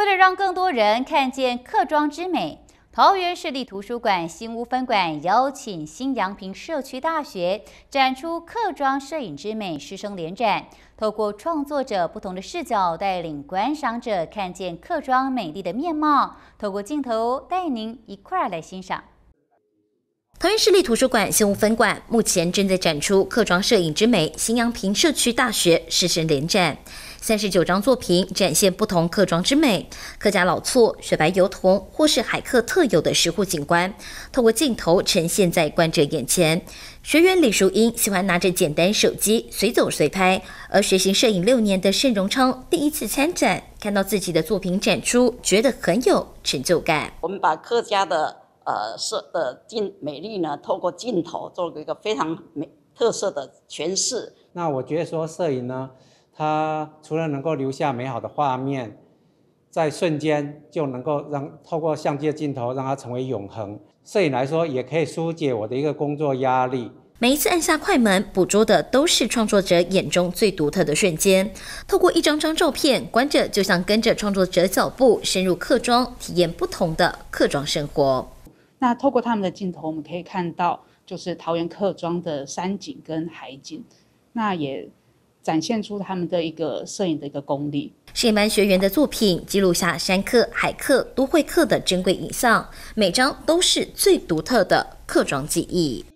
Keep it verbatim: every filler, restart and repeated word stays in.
为了让更多人看见客庄之美，桃园市立图书馆新屋分馆邀请新阳平社区大学展出客庄摄影之美师生联展，透过创作者不同的视角，带领观赏者看见客庄美丽的面貌。透过镜头带您一块儿来欣赏。桃园市立图书馆新屋分馆目前正在展出客庄摄影之美新阳平社区大学师生联展。三十九张作品展现不同客庄之美，客家老厝、雪白油桐或是海客特有的石户景观，透过镜头呈现在观者眼前。学员李淑英喜欢拿着简单手机随走随拍，而学习摄影六年的盛荣昌第一次参展，看到自己的作品展出，觉得很有成就感。 我们把客家的呃摄的镜美丽呢，透过镜头做了一个非常美特色的诠释。 那我觉得说摄影呢，它除了能够留下美好的画面，在瞬间就能够让透过相机的镜头让它成为永恒。摄影来说，也可以疏解我的一个工作压力。 每一次按下快门，捕捉的都是创作者眼中最独特的瞬间。透过一张张照片，观者就像跟着创作者脚步，深入客庄，体验不同的客庄生活。 那透过他们的镜头，我们可以看到就是桃园客庄的山景跟海景，那也展现出他们的一个摄影的一个功力。 摄影班学员的作品记录下山客、海客、都会客的珍贵影像，每张都是最独特的客庄记忆。